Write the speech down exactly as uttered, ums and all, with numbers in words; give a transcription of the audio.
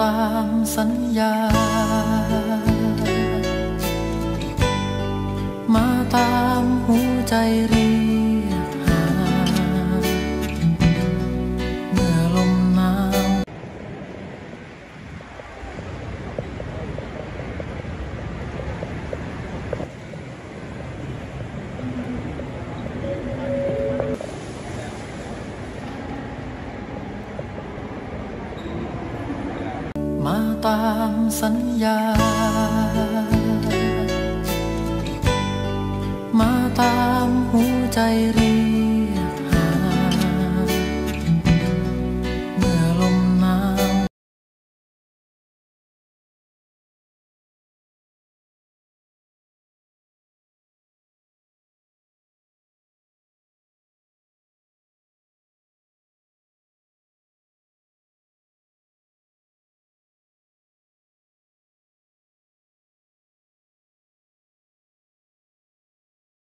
ตามสัญญามาตามหัวใจเรียกหาเมื่อลมหนาวมาตามสัญญามาตามหัวใจเรี